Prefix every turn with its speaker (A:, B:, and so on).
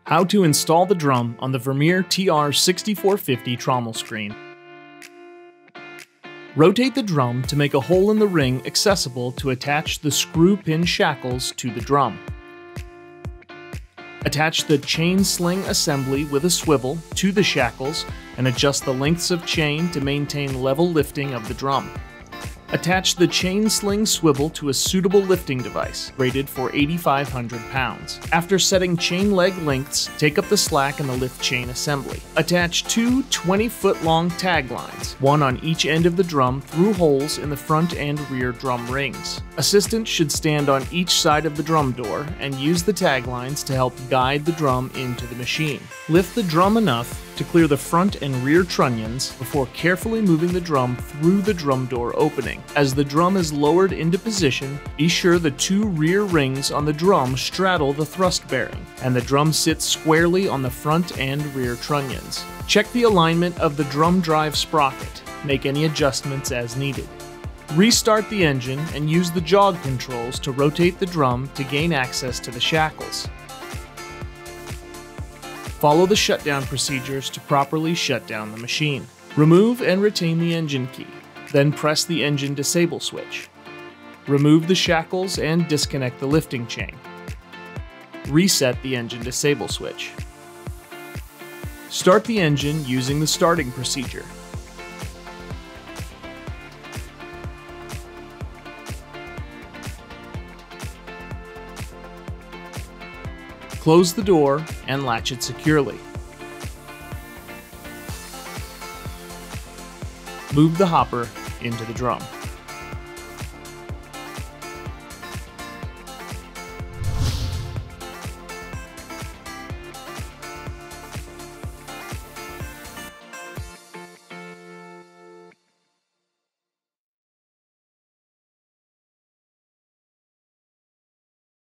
A: How to install the drum on the Vermeer TR6450 trommel screen. Rotate the drum to make a hole in the ring accessible to attach the screw pin shackles to the drum. Attach the chain sling assembly with a swivel to the shackles and adjust the lengths of chain to maintain level lifting of the drum. Attach the chain sling swivel to a suitable lifting device, rated for 8,500 pounds. After setting chain leg lengths, take up the slack in the lift chain assembly. Attach two 20-foot long tag lines, one on each end of the drum through holes in the front and rear drum rings. Assistants should stand on each side of the drum door and use the tag lines to help guide the drum into the machine. Lift the drum enough to clear the front and rear trunnions before carefully moving the drum through the drum door opening. As the drum is lowered into position, be sure the two rear rings on the drum straddle the thrust bearing, and the drum sits squarely on the front and rear trunnions. Check the alignment of the drum drive sprocket. Make any adjustments as needed. Restart the engine and use the jog controls to rotate the drum to gain access to the shackles. Follow the shutdown procedures to properly shut down the machine. Remove and retain the engine key, then press the engine disable switch. Remove the shackles and disconnect the lifting chain. Reset the engine disable switch. Start the engine using the starting procedure. Close the door and latch it securely. Move the hopper into the drum.